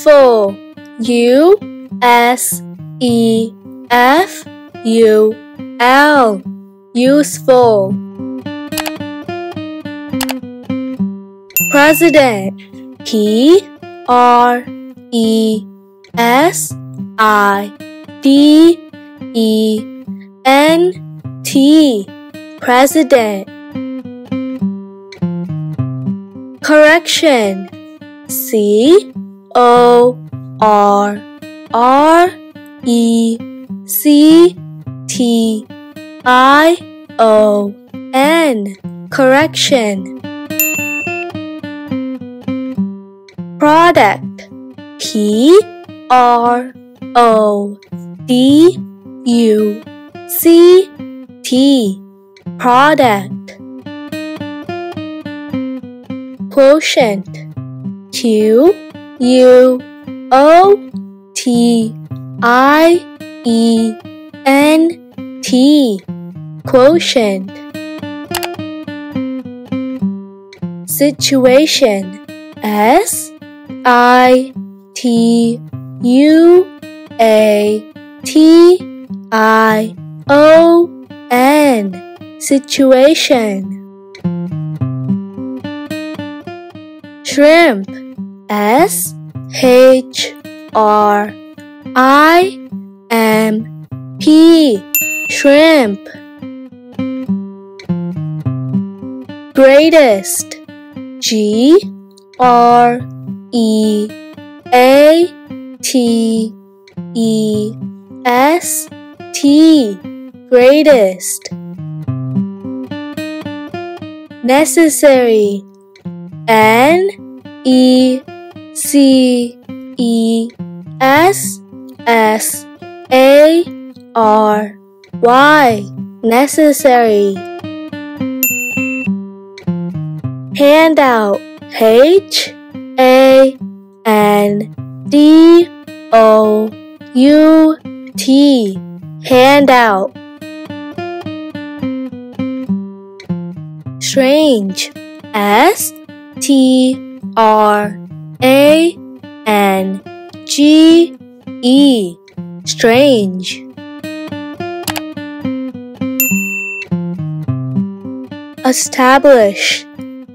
Useful. U-S-E-F-U-L. Useful. President. P-R-E-S-I-D-E-N-T. President. Correction. C-O-R-R-E-C-T-I-O-N. Correction. Product. P-R-O-D-U-C-T. Product. Quotient. Q-U-O-T-I-E-N-T. Quotient. Situation. S-I-T-U-A-T-I-O-N. Situation. Shrimp. S-H-R-I-M-P. Shrimp. Greatest. G-R-E-A-T-E-S-T. Greatest. Necessary. N-E-C-E-S-S-A-R-Y. Necessary. Handout. H-A-N-D-O-U-T. Handout. Strange. S-T-R-A-N-G-E. Strange. Establish.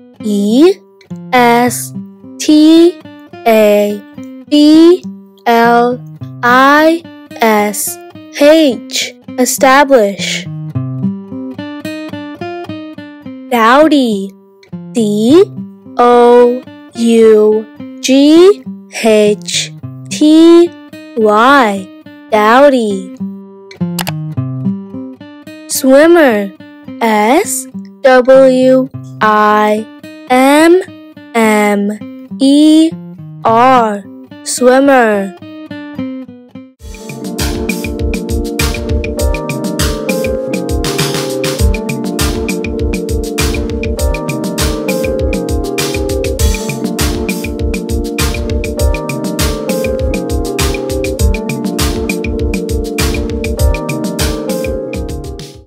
E-S-T-A-B-L-I-S-H. Establish. Dowdy. D-O-U-G-H-T-Y. Dowdy. Swimmer. S-W-I-M-M-E-R. Swimmer.